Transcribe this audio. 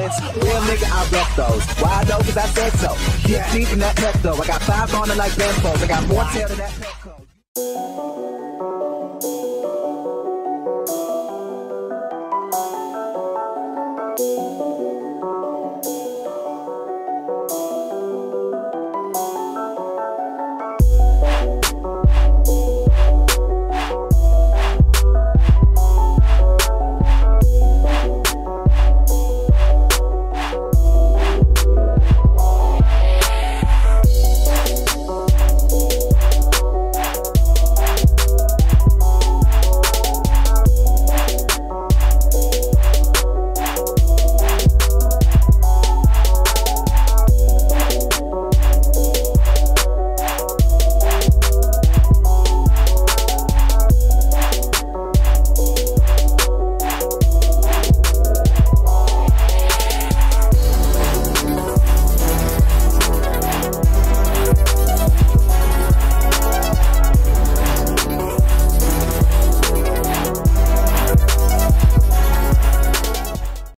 comments. Real nigga, I rep those. Why though? Cause I said so. Get deep in that pet though. I got 5 on it like Benfos. I got more tail than that pet.